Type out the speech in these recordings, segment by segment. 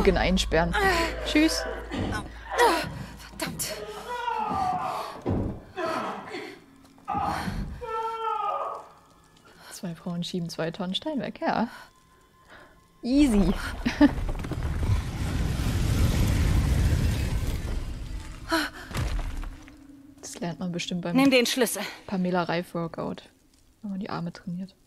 Königin einsperren. Tschüss. Verdammt. Zwei Frauen schieben 2 Tonnen Stein weg, ja. Easy. Das lernt man bestimmt beim Nimm den Schlüssel. Pamela Reif Workout, wenn man die Arme trainiert.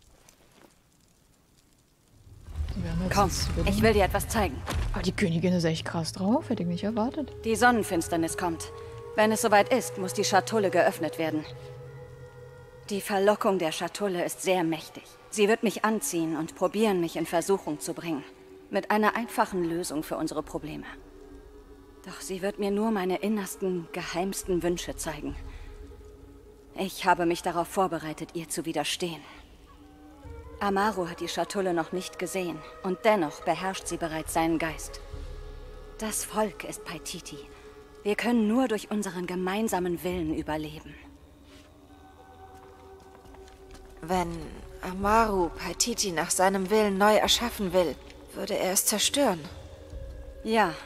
So, wir haben jetzt Komm, einen Zwilling. ich will dir etwas zeigen. Aber die Königin ist echt krass drauf, hätte ich nicht erwartet. Die Sonnenfinsternis kommt. Wenn es soweit ist, muss die Schatulle geöffnet werden. Die Verlockung der Schatulle ist sehr mächtig. Sie wird mich anziehen und probieren, mich in Versuchung zu bringen. Mit einer einfachen Lösung für unsere Probleme. Doch sie wird mir nur meine innersten, geheimsten Wünsche zeigen. Ich habe mich darauf vorbereitet, ihr zu widerstehen. Amaru hat die Schatulle noch nicht gesehen und dennoch beherrscht sie bereits seinen Geist. Das Volk ist Paititi. Wir können nur durch unseren gemeinsamen Willen überleben. Wenn Amaru Paititi nach seinem Willen neu erschaffen will, würde er es zerstören. Ja.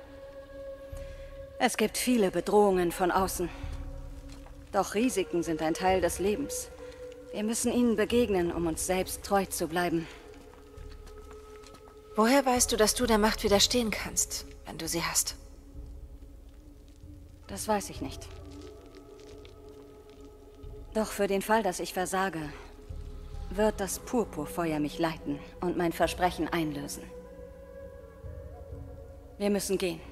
Es gibt viele Bedrohungen von außen. Doch Risiken sind ein Teil des Lebens. Wir müssen ihnen begegnen, um uns selbst treu zu bleiben. Woher weißt du, dass du der Macht widerstehen kannst, wenn du sie hast? Das weiß ich nicht. Doch für den Fall, dass ich versage, wird das Purpurfeuer mich leiten und mein Versprechen einlösen. Wir müssen gehen.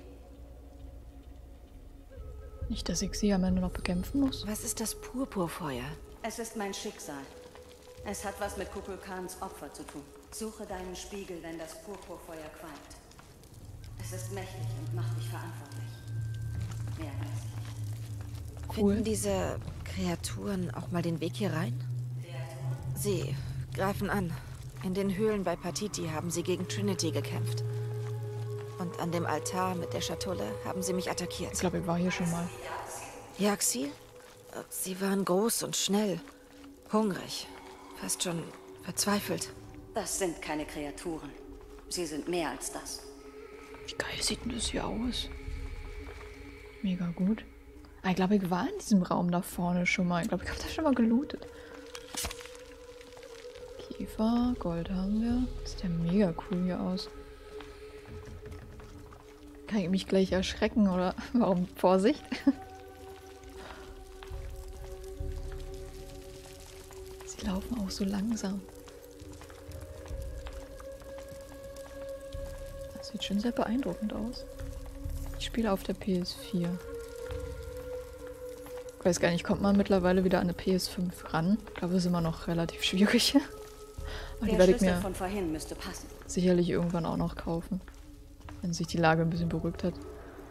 Nicht, dass ich sie am Ende noch bekämpfen muss. Was ist das Purpurfeuer? Es ist mein Schicksal. Es hat was mit Kukulkans Opfer zu tun. Suche deinen Spiegel, wenn das Purpurfeuer qualmt. Es ist mächtig und macht dich verantwortlich. Mehr weiß ich. Cool. Finden diese Kreaturen auch mal den Weg hier rein? Sie greifen an. In den Höhlen bei Paititi haben sie gegen Trinity gekämpft. Und an dem Altar mit der Schatulle haben sie mich attackiert. Ich glaube, ich war hier schon mal. Yaxil? Sie waren groß und schnell. Hungrig. Fast schon verzweifelt. Das sind keine Kreaturen. Sie sind mehr als das. Wie geil sieht denn das hier aus? Mega gut. Ah, ich glaube, ich war in diesem Raum da vorne schon mal. Ich glaube, ich habe da schon mal gelootet. Käfer, Gold haben wir. Das sieht ja mega cool hier aus. Kann ich mich gleich erschrecken oder warum? Vorsicht. Sie laufen auch so langsam. Das sieht schon sehr beeindruckend aus. Ich spiele auf der PS4. Ich weiß gar nicht, kommt man mittlerweile wieder an eine PS5 ran? Ich glaube, das ist immer noch relativ schwierig. Aber die Der werde ich Schlüssel mir von vorhin müsste passen. sicherlich irgendwann auch noch kaufen. Wenn sich die Lage ein bisschen beruhigt hat.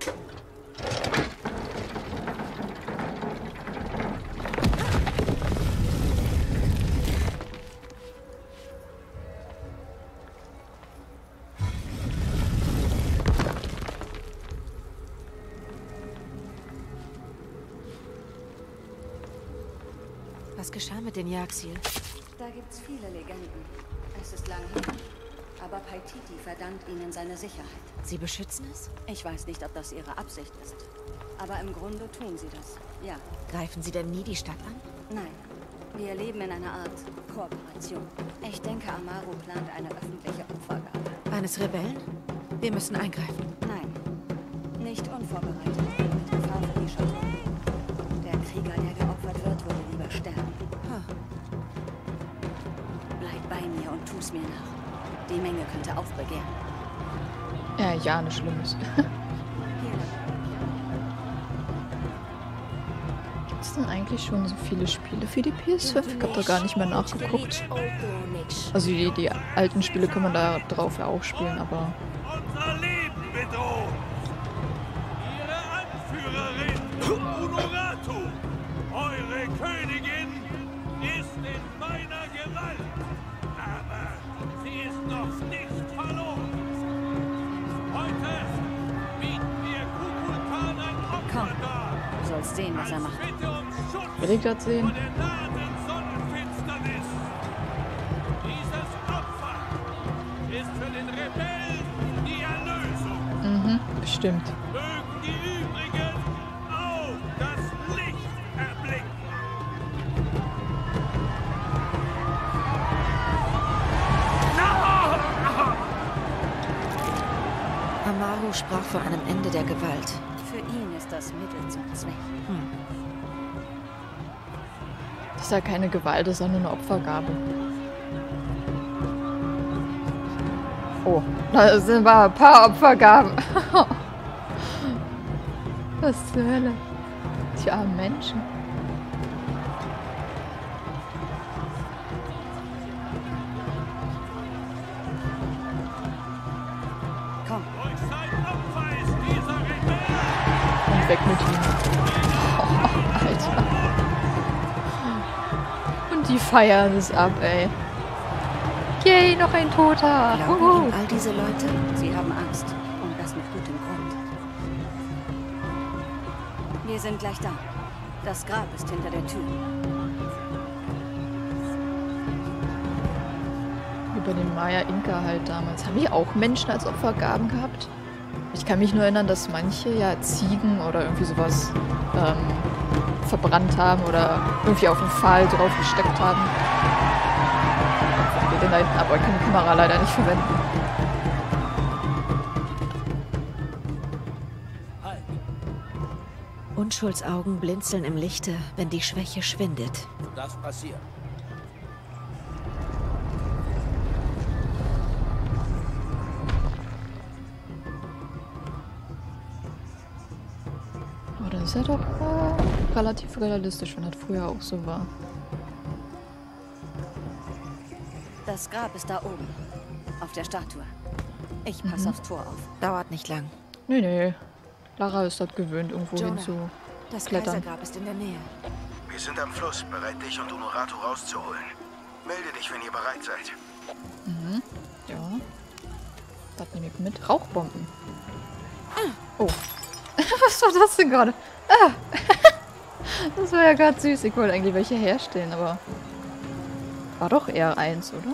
Was geschah mit den Yaxil? Da gibt's viele Legenden. Es ist lang her. Aber Paititi verdankt ihnen seine Sicherheit. Sie beschützen es? Ich weiß nicht, ob das ihre Absicht ist. Aber im Grunde tun sie das. Ja. Greifen sie denn nie die Stadt an? Nein. Wir leben in einer Art Kooperation. Ich denke, Amaru plant eine öffentliche Opfergabe. Eines Rebellen? Wir müssen eingreifen. Nein. Nicht unvorbereitet. Mit Gefahr für die Schatulle. Der Krieger, der geopfert wird, würde lieber sterben. Bleib bei mir und tu's mir nach. Die Menge könnte aufbegehren. Ja, nichts Schlimmes. Gibt es denn eigentlich schon so viele Spiele für die PS5? Ich habe da gar nicht mehr nachgeguckt. Also die alten Spiele kann man da drauf ja auch spielen, aber... Unser Leben bedroht! Ihre Anführerin, Unuratu, eure Königin, ist in meiner Gewalt. Aber sie ist noch nicht verloren. Heute bieten wir Kukulkan ein Opfer dar. Du sollst sehen, was er macht. Bitte um Schutz Will ich grad sehen? vor der nahenden Sonnenfinsternis. Dieses Opfer ist für den Rebellen die Erlösung. bestimmt. Mögen die übrigen auch das Licht erblicken. Amaru sprach von einem Ende der Gewalt. Für ihn ist das Mittel zum Zweck. Das ist ja keine Gewalt, das ist ja nur eine Opfergabe. Oh, da sind mal ein paar Opfergaben. Was zur Hölle? Die armen Menschen. Komm, Durch sein Opfer ist dieser Rebell. Und weg mit ihm. Oh, Alter. Und die feiern es ab, ey. Yay, noch ein Toter. Glauben ihm all diese Leute? sie haben Angst. Und das mit gutem Grund. Wir sind gleich da. Das Grab ist hinter der Tür. Wie bei den Maya-Inka halt damals. Haben die auch Menschen als Opfergaben gehabt? Ich kann mich nur erinnern, dass manche ja Ziegen oder irgendwie sowas verbrannt haben oder irgendwie auf den Pfahl draufgesteckt haben. Ich den da hinten, aber ich kann die Kamera leider nicht verwenden. Unschuldsaugen blinzeln im Lichte, wenn die Schwäche schwindet. Das passiert. Aber das ist ja doch relativ realistisch, wenn das früher auch so war. Das Grab ist da oben. Auf der Statue. Ich passe aufs Tor auf. Dauert nicht lang. Nee, nee. Lara ist dort gewöhnt, irgendwo Jonah, hin zu Das klettern. Kaisergrab ist in der Nähe. Wir sind am Fluss, bereit, dich und Honorato rauszuholen. Melde dich, wenn ihr bereit seid. Ja. Das nehme ich mit. Rauchbomben. Oh. Was war das denn gerade? Ah. Das war ja gerade süß. Ich wollte eigentlich welche herstellen, aber... War doch eher eins, oder?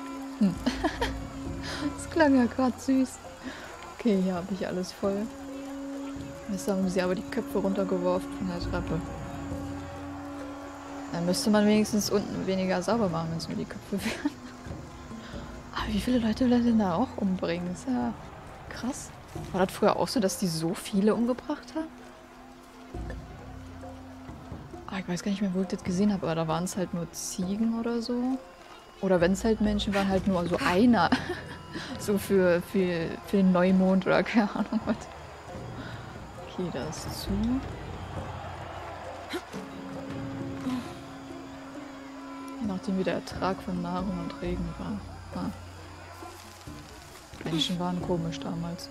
Das klang ja gerade süß. Okay, hier habe ich alles voll. Jetzt haben sie aber die Köpfe runtergeworfen von der Treppe. Dann müsste man wenigstens unten weniger sauber machen, wenn es nur die Köpfe wären. Aber wie viele Leute will er denn da auch umbringen? Ist ja krass. War das früher auch so, dass die so viele umgebracht haben? Ah, ich weiß gar nicht mehr, wo ich das gesehen habe, aber da waren es halt nur Ziegen oder so. Oder wenn es halt Menschen waren, halt nur so einer. So für den Neumond oder keine Ahnung was. Okay, da ist zu. Je nachdem wie der Ertrag von Nahrung und Regen war. Ah. Menschen waren komisch damals.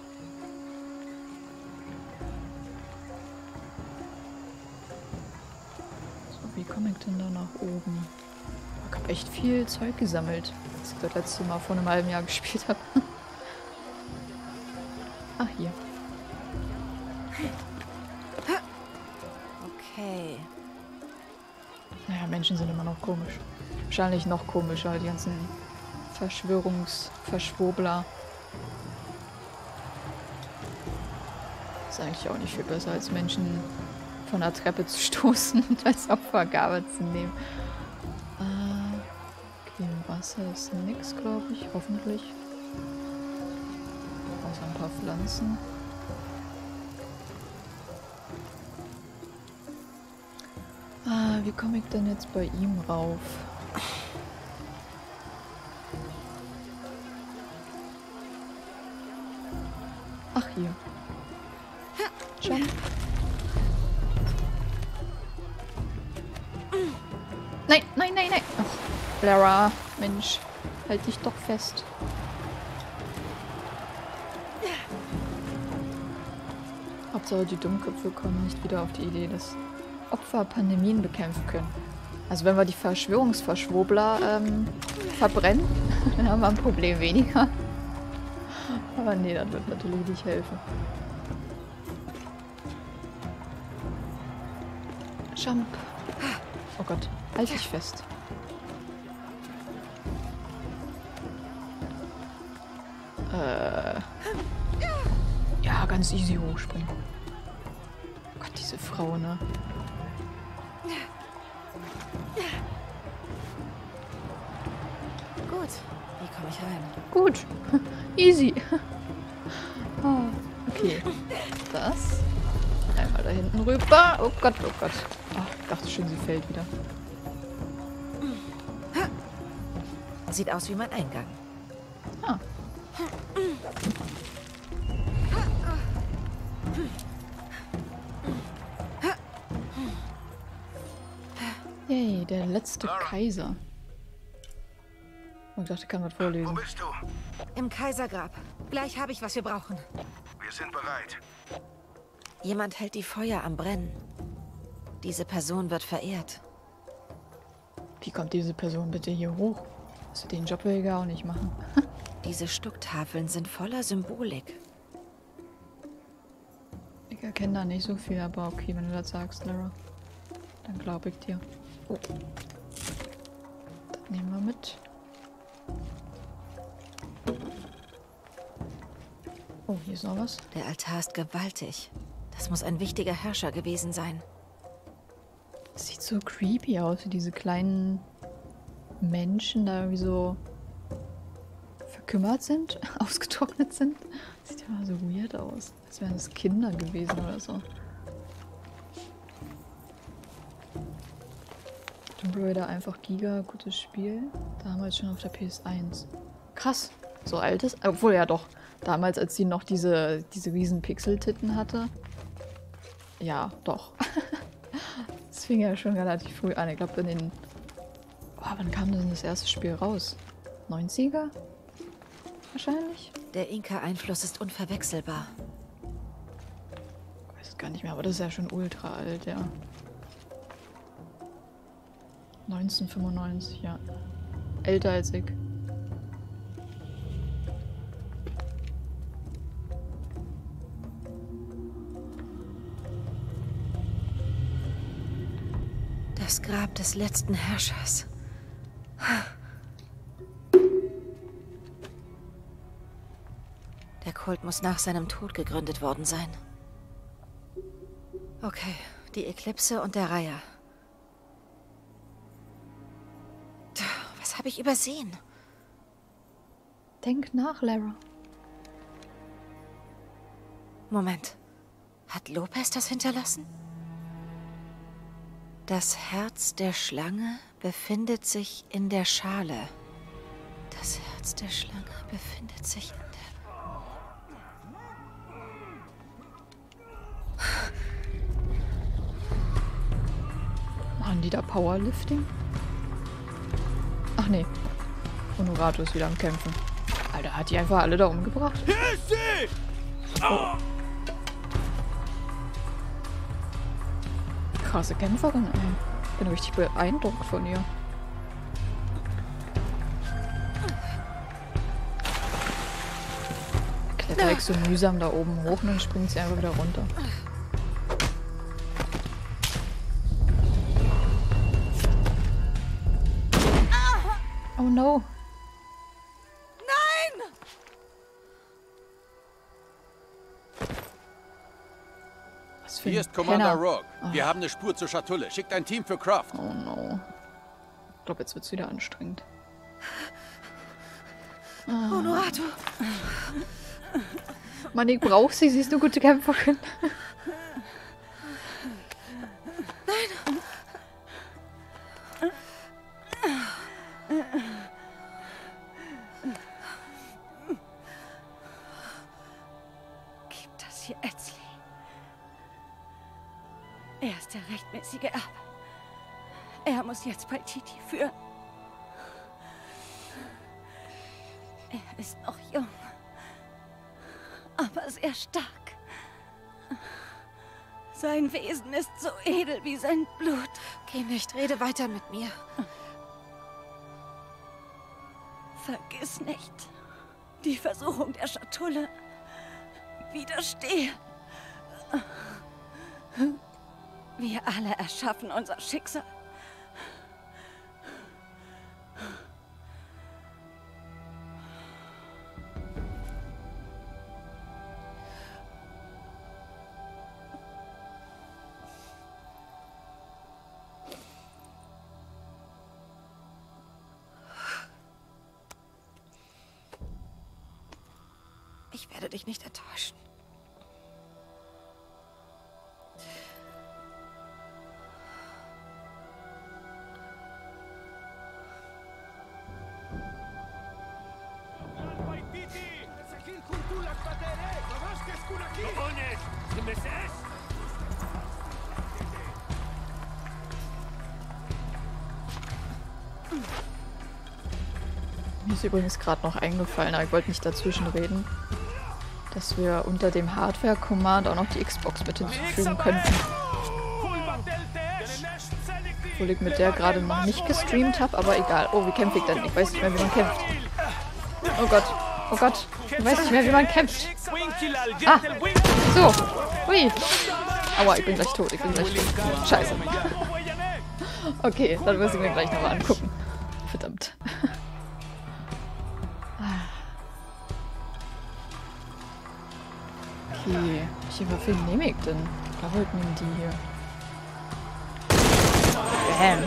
So, wie komme ich denn da nach oben? Ich habe echt viel Zeug gesammelt, als ich das letzte Mal vor einem halben Jahr gespielt habe. Ach, hier. Okay. Naja, Menschen sind immer noch komisch. Wahrscheinlich noch komischer, die ganzen Verschwörungsverschwurbler. Ist eigentlich auch nicht viel besser, als Menschen von der Treppe zu stoßen und als Opfergabe zu nehmen. Okay, im Wasser ist nix, glaube ich. Hoffentlich. Außer ein paar Pflanzen. Wie komme ich denn jetzt bei ihm rauf? Ach, hier. Jump. Nein, nein, nein, nein. Ach, Lara, Mensch, halt dich doch fest. Hauptsache die Dummköpfe kommen nicht wieder auf die Idee, dass Opfer Pandemien bekämpfen können. Also wenn wir die Verschwörungsverschwurbler verbrennen, dann haben wir ein Problem weniger. Aber nee, das wird natürlich nicht helfen. Jump. Oh Gott, halt dich fest. Ja, ganz easy hochspringen. Oh Gott, diese Frau, ne? Gut, wie komme ich rein? Gut. Easy. Ah, okay. Das. Einmal da hinten rüber. Oh Gott, oh Gott. Ach, ich dachte schon, sie fällt wieder. Sieht aus wie mein Eingang. Ah. Yay, der letzte Kaiser. Oh, ich dachte, ich kann was Wo vorlesen. bist du? Im Kaisergrab. Gleich habe ich, was wir brauchen. Wir sind bereit. Jemand hält die Feuer am Brennen. Diese Person wird verehrt. Wie kommt diese Person bitte hier hoch? Also den Job will ich gar auch nicht machen. Diese Stucktafeln sind voller Symbolik. Ich erkenne da nicht so viel, aber okay, wenn du das sagst, Lara. Dann glaube ich dir. Oh. Das nehmen wir mit. Oh, hier ist noch was. Der Altar ist gewaltig. Das muss ein wichtiger Herrscher gewesen sein. Das sieht so creepy aus, wie diese kleinen Menschen da irgendwie so verkümmert sind, ausgetrocknet sind. Sieht ja mal so weird aus. Als wären es Kinder gewesen oder so. Tomb Raider einfach Giga, gutes Spiel. Damals schon auf der PS1. Krass, so alt ist. Obwohl ja doch, damals als sie noch diese riesen Pixel-Titten hatte. Ja, doch. Das fing ja schon relativ früh an. Ich glaube in den... Oh, wann kam denn das erste Spiel raus? 90er? Wahrscheinlich? Der Inka-Einfluss ist unverwechselbar. Ich weiß es gar nicht mehr, aber das ist ja schon ultra alt, ja. 1995, ja. Älter als ich. Das Grab des letzten Herrschers. Der Kult muss nach seinem Tod gegründet worden sein. Okay, die Eklipse und der Reiher. Was habe ich übersehen? Denk nach, Lara. Moment. Hat Lopez das hinterlassen? Das Herz der Schlange befindet sich in der Schale. Das Herz der Schlange befindet sich in der... Machen die da Powerlifting? Ach nee. Honorato ist wieder am Kämpfen. Alter, hat die einfach alle da umgebracht? Hier ist sie! Oh. Krasse Kämpferin, ey. Bin richtig beeindruckt von ihr. Kletter ich so mühsam da oben hoch und dann springt sie einfach wieder runter. Oh no. Nein! Was für Hier ein ist Commander Penner. Rogue. Wir haben eine Spur zur Schatulle. Schickt ein Team für Croft. Oh no. Ich glaube, jetzt wird es wieder anstrengend. Honorato! Mann, ich brauch sie. Sie ist eine gute Kämpferin. Gib das hier Etzli. Er ist der rechtmäßige Erbe. Er muss jetzt Paititi führen. Er ist noch jung, aber sehr stark. Sein Wesen ist so edel wie sein Blut. Geh nicht, rede weiter mit mir. Vergiss nicht, die Versuchung der Schatulle. Widerstehe. Wir alle erschaffen unser Schicksal. werde dich nicht enttäuschen. Mir ist übrigens gerade noch eingefallen, aber ich wollte nicht dazwischen reden, dass wir unter dem Hardware-Command auch noch die Xbox mit hinzufügen könnten. Obwohl ich mit der gerade noch nicht gestreamt habe, aber egal. Oh, wie kämpfe ich denn? Ich weiß nicht mehr, wie man kämpft. Oh Gott. Oh Gott. Ich weiß nicht mehr, wie man kämpft. Ah. So. Hui. Aua, ich bin gleich tot. Ich bin gleich tot. Scheiße. Okay, dann muss ich mir gleich nochmal angucken. Verdammt. Okay. Welche Waffe nehme ich denn? Da wollten wir die hier. Bam.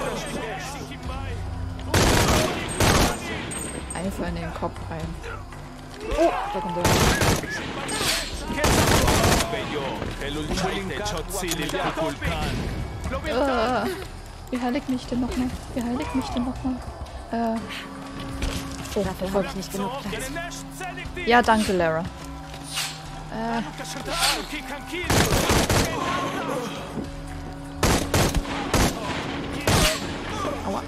Einfach in den Kopf rein. Oh, da kommt der. Wie heiligt mich denn nochmal? Wie heiligt mich denn nochmal? Oh, dafür habe ich nicht genug Platz. Ja, danke, Lara. Aua.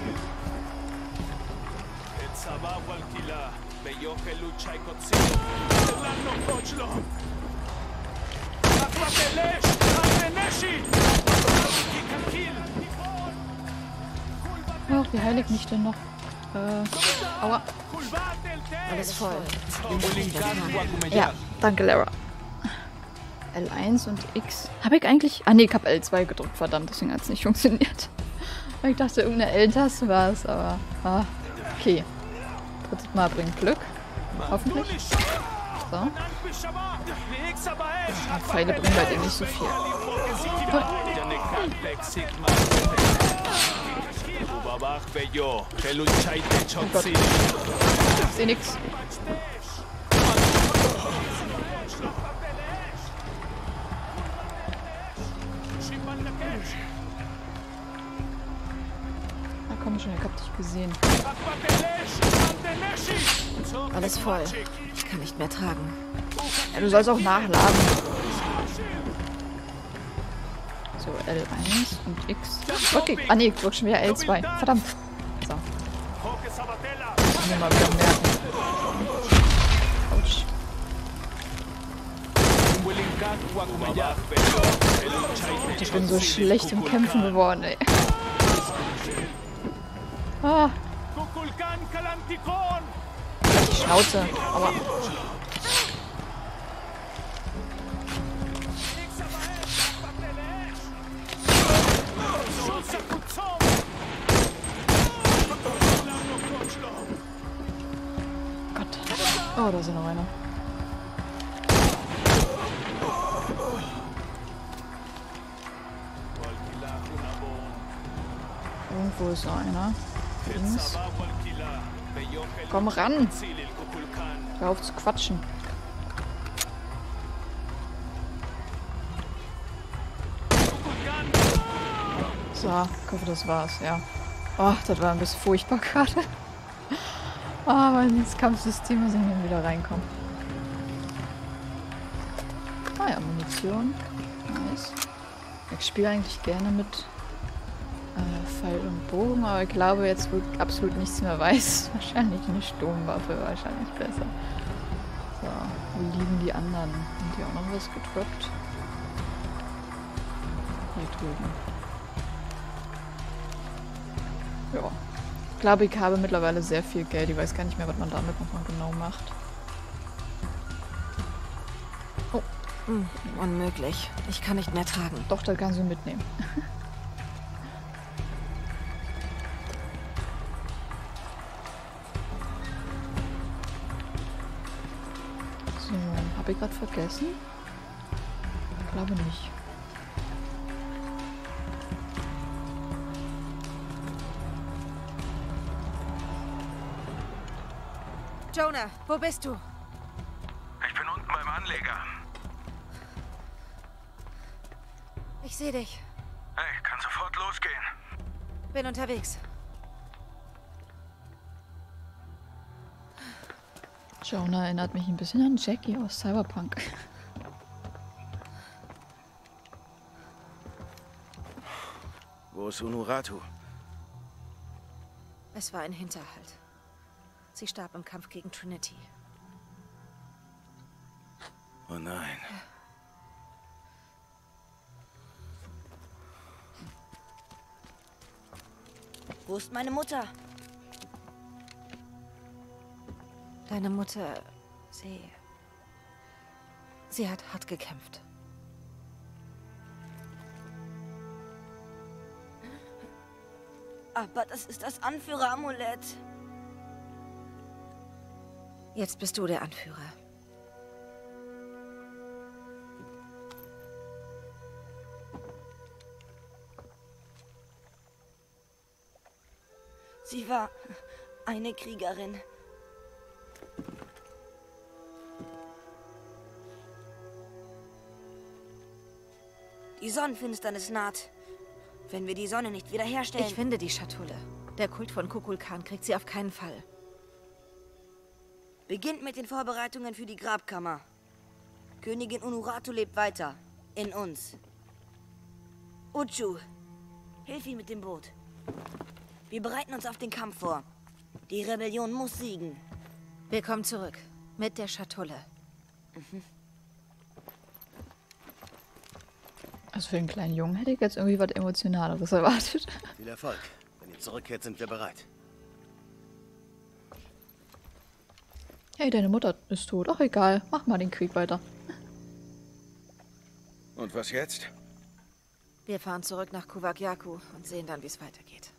Oh, wie heilig mich denn noch? Aua. Alles voll. Ja, danke, Lara. L1 und X. Habe ich eigentlich... Ah, nee, ich habe L2 gedrückt, verdammt, deswegen hat es nicht funktioniert. Ich dachte, irgendeine L-Taste war es, aber... Ah, okay. Drittes Mal bringt Glück. Hoffentlich. So. Pfeile bringen halt eben nicht so viel. Oh Gott. Ich seh nix. Na komm schon, ich hab dich gesehen. Alles voll. Ich kann nicht mehr tragen. Ja, du sollst auch nachladen. So, L1 und X. Okay. Ah ne, ich drück schon wieder L2. Verdammt. So. Muss mir mal wieder merken. Autsch. Ich bin so schlecht im Kämpfen geworden, ey. Ah. Die Schnauze. Aua. Gott. Oh, da ist ja noch einer. Irgendwo ist noch einer. Links. Komm ran! Hör auf zu quatschen. So, ich hoffe, das war's, ja. Oh, das war ein bisschen furchtbar gerade. Oh, mein Kampfsystem muss ich hier wieder reinkommen. Ah ja, Munition. Nice. Ich spiele eigentlich gerne mit Pfeil und Bogen, aber ich glaube jetzt, wo ich absolut nichts mehr weiß, wahrscheinlich eine Sturmwaffe, wahrscheinlich besser. So, wo liegen die anderen? Haben die auch noch was gedroppt? Hier drüben. Ja. Ich glaube, ich habe mittlerweile sehr viel Geld. Ich weiß gar nicht mehr, was man damit nochmal genau macht. Oh. Unmöglich. Ich kann nicht mehr tragen. Doch, das kannst du mitnehmen. So, habe ich gerade vergessen? Ich glaube nicht. Jonah, wo bist du? Ich bin unten beim Ableger. Ich sehe dich. Hey, kann sofort losgehen. Bin unterwegs. Jonah erinnert mich ein bisschen an Jackie aus Cyberpunk. Wo ist Unuratu? Es war ein Hinterhalt. Sie starb im Kampf gegen Trinity. Oh nein. Wo ist meine Mutter? Deine Mutter, sie hat hart gekämpft. Aber das ist das Anführeramulett. Jetzt bist du der Anführer. Sie war eine Kriegerin. Die Sonnenfinsternis naht. Wenn wir die Sonne nicht wiederherstellen... Ich finde die Schatulle. Der Kult von Kukulkan kriegt sie auf keinen Fall. Beginnt mit den Vorbereitungen für die Grabkammer. Königin Unuratu lebt weiter. In uns. Uchu, hilf ihm mit dem Boot. Wir bereiten uns auf den Kampf vor. Die Rebellion muss siegen. Wir kommen zurück. Mit der Schatulle. Also für einen kleinen Jungen hätte ich jetzt irgendwie was Emotionaleres erwartet. Viel Erfolg. Wenn ihr zurückkehrt, sind wir bereit. Hey, deine Mutter ist tot. Ach egal, mach mal den Krieg weiter. Und was jetzt? Wir fahren zurück nach Kuvagyaku und sehen dann, wie es weitergeht.